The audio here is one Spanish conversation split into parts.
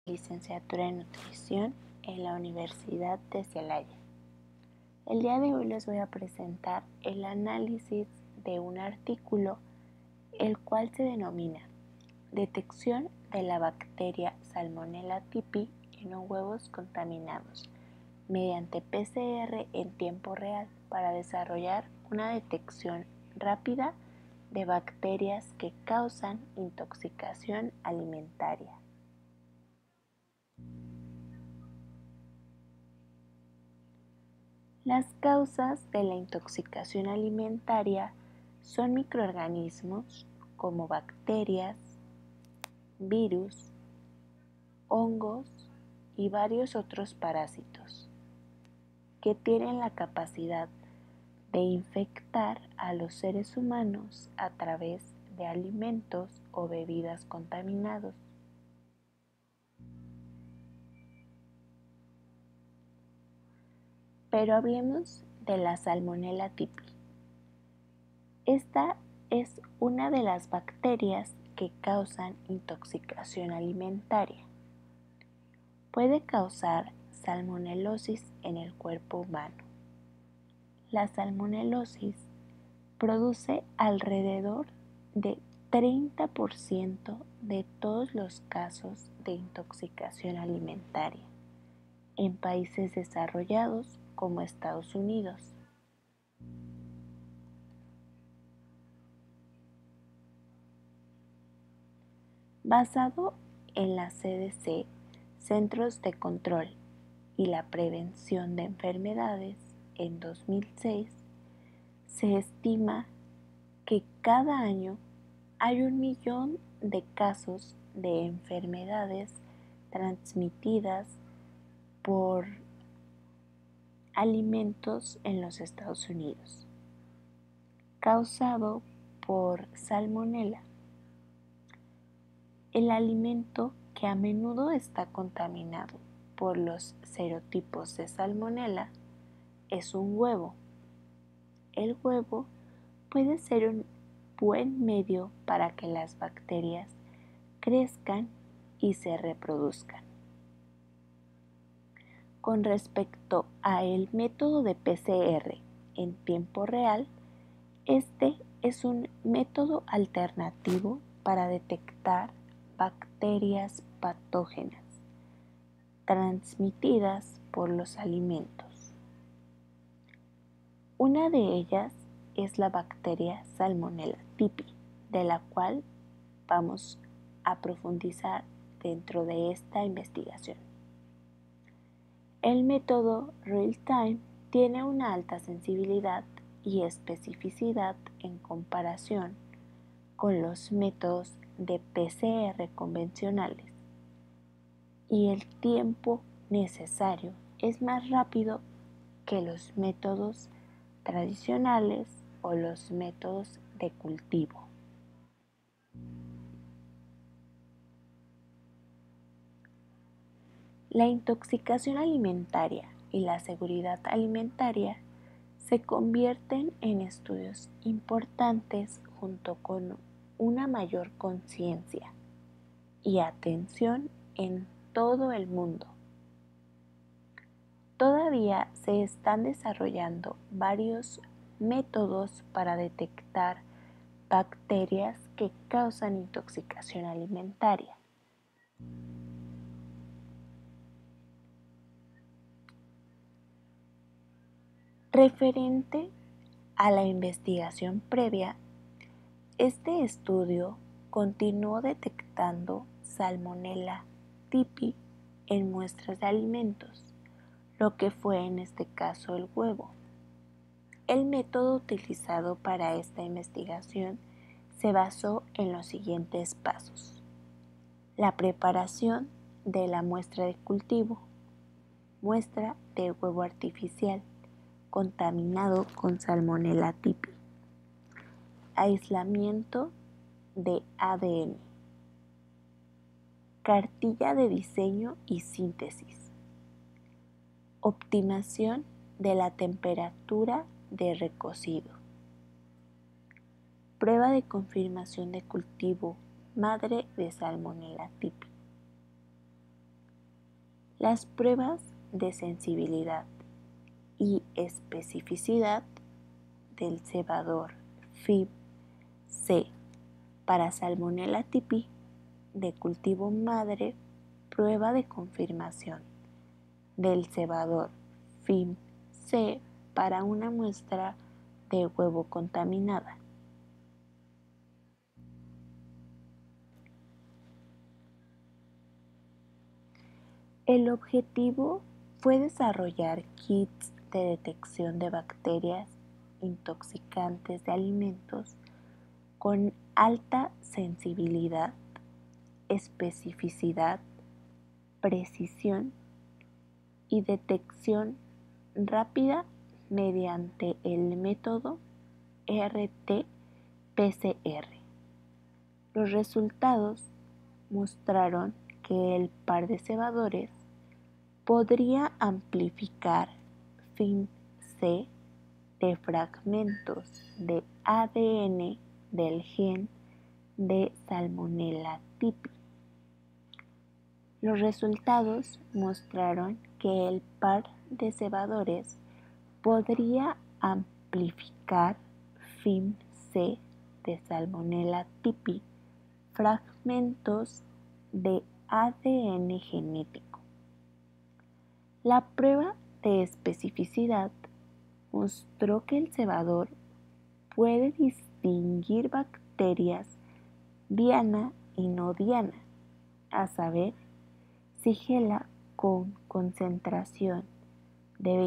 licenciatura en nutrición en la Universidad de Celaya. El día de hoy les voy a presentar el análisis de un artículo el cual se denomina Detección de la bacteria Salmonella typhi en los huevos contaminados mediante PCR en tiempo real para desarrollar una detección rápida de bacterias que causan intoxicación alimentaria. Las causas de la intoxicación alimentaria son microorganismos como bacterias, virus, hongos y varios otros parásitos que tienen la capacidad de infectar a los seres humanos a través de alimentos o bebidas contaminados. Pero hablemos de la Salmonella typhi. Esta es una de las bacterias que causan intoxicación alimentaria. Puede causar salmonelosis en el cuerpo humano. La salmonelosis produce alrededor de 30% de todos los casos de intoxicación alimentaria en países desarrollados como Estados Unidos. Basado en la CDC, Centros de Control y la Prevención de Enfermedades, en 2006, se estima que cada año hay 1 millón de casos de enfermedades transmitidas por alimentos en los Estados Unidos, causado por salmonela. El alimento que a menudo está contaminado por los serotipos de salmonela es un huevo. El huevo puede ser un buen medio para que las bacterias crezcan y se reproduzcan. Con respecto a el método de PCR en tiempo real, este es un método alternativo para detectar bacterias patógenas transmitidas por los alimentos. Una de ellas es la bacteria Salmonella typhi, de la cual vamos a profundizar dentro de esta investigación. El método real-time tiene una alta sensibilidad y especificidad en comparación con los métodos de PCR convencionales, y el tiempo necesario es más rápido que los métodos tradicionales o los métodos de cultivo. La intoxicación alimentaria y la seguridad alimentaria se convierten en estudios importantes junto con una mayor conciencia y atención en todo el mundo. Todavía se están desarrollando varios métodos para detectar bacterias que causan intoxicación alimentaria. Referente a la investigación previa, este estudio continuó detectando Salmonella typhi en muestras de alimentos, lo que fue en este caso el huevo. El método utilizado para esta investigación se basó en los siguientes pasos: la preparación de la muestra de cultivo, muestra de huevo artificial contaminado con Salmonella typhi, aislamiento de ADN, cartilla de diseño y síntesis, optimización de la temperatura de recocido, prueba de confirmación de cultivo madre de Salmonella typhi. Las pruebas de sensibilidad y especificidad del cebador FIB-C para Salmonella typhi de cultivo madre, prueba de confirmación del cebador FIB-C para una muestra de huevo contaminada. El objetivo fue desarrollar kits de detección de bacterias intoxicantes de alimentos con alta sensibilidad, especificidad, precisión y detección rápida mediante el método RT-PCR. Los resultados mostraron que el par de cebadores podría amplificar FIB-C de fragmentos de ADN del gen de Salmonella typhi. Los resultados mostraron que el par de cebadores podría amplificar FIB-C de Salmonella typhi fragmentos de ADN genético. La prueba de especificidad mostró que el cebador puede distinguir bacterias diana y no diana, a saber, Shigella con concentración de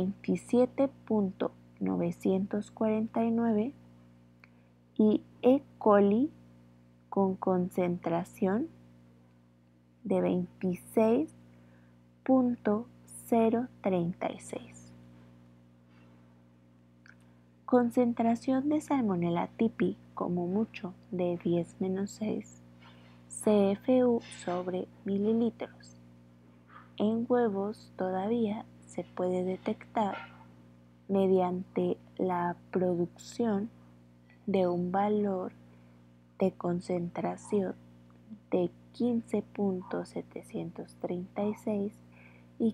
27.949 y E. coli con concentración de 26.036. Concentración de Salmonella typhi como mucho de 10-6 CFU sobre mililitros. En huevos todavía se puede detectar mediante la producción de un valor de concentración de 15.736 y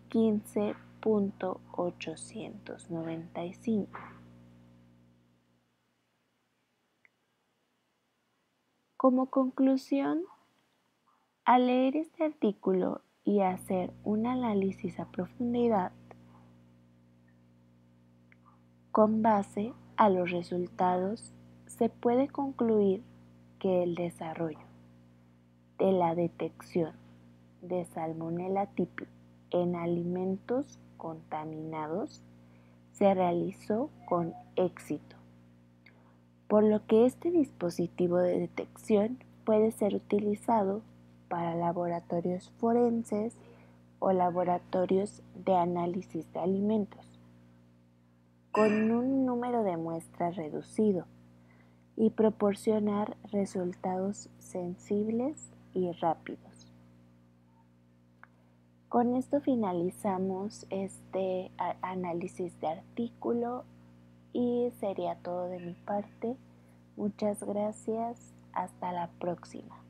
15.895. Como conclusión, al leer este artículo y hacer un análisis a profundidad con base a los resultados, se puede concluir que el desarrollo de la detección de Salmonella typhi en alimentos contaminados se realizó con éxito, por lo que este dispositivo de detección puede ser utilizado para laboratorios forenses o laboratorios de análisis de alimentos, con un número de muestras reducido y proporcionar resultados sensibles y rápidos. Con esto finalizamos este análisis de artículo y sería todo de mi parte. Muchas gracias. Hasta la próxima.